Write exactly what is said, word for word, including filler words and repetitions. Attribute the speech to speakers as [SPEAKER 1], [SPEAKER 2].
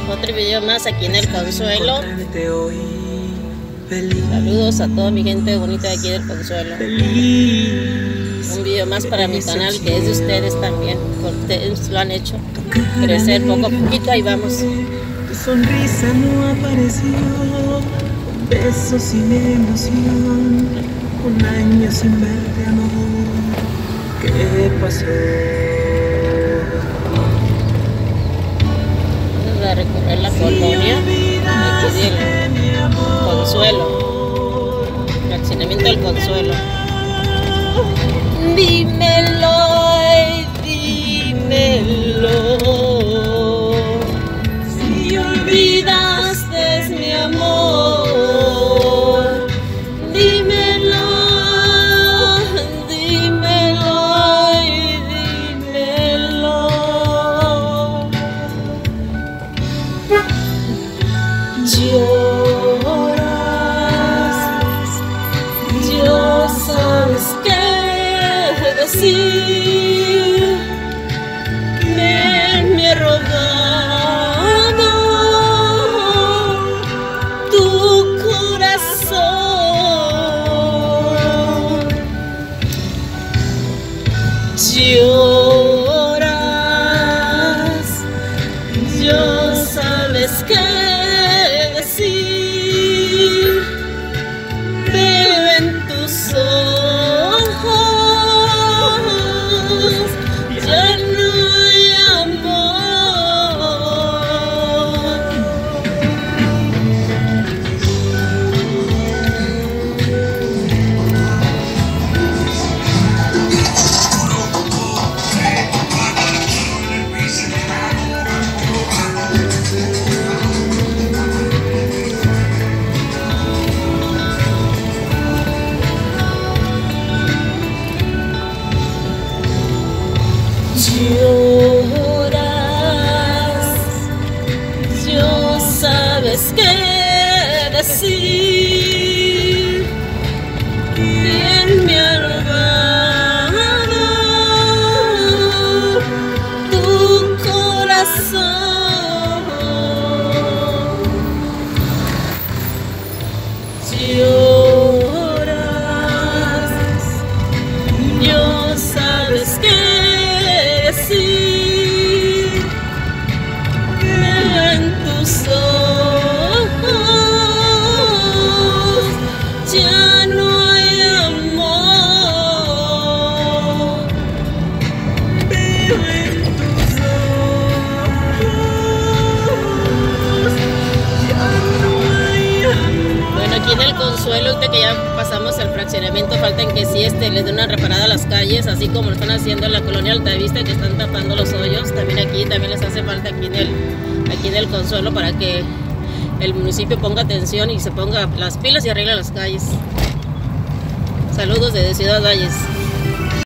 [SPEAKER 1] Otro video más aquí en el Consuelo. Saludos a toda mi gente bonita de aquí del Consuelo. Un video más para mi canal, que es de ustedes también, porque ustedes lo han hecho crecer poco a poquito. Ahí vamos.
[SPEAKER 2] Tu sonrisa no apareció, un beso sin emoción, un año sin verte, amor. ¿Qué pasó?
[SPEAKER 1] Vamos a recorrer la colonia aquí del Consuelo, fraccionamiento del Consuelo. Dímelo, ay, dímelo. Si olvidaste mi amor, dímelo, dímelo, ay, dímelo. Lloras, yo sabes qué decir, me, me he robado tu corazón. Lloras, yo sabes qué decir, veo en tus ojos, ya no hay amor. Lloras, yo sabes qué decir, bien me ha robado tu corazón. Lloras, yo sabes qué decir, veo en tus ojos, ya no hay amor. Veo en tus ojos, ya no hay amor. Bueno, aquí en el Consuelo, ahorita que ya pasamos el fraccionamiento, faltan que sí este, les den una reparada a las calles, así como lo están haciendo en la colonia Altavista, que están tapando los hoyos. También aquí también les hace falta aquí en el, aquí en el Consuelo, para que el municipio ponga atención y se ponga las pilas y arregle las calles. Saludos desde Ciudad Valles.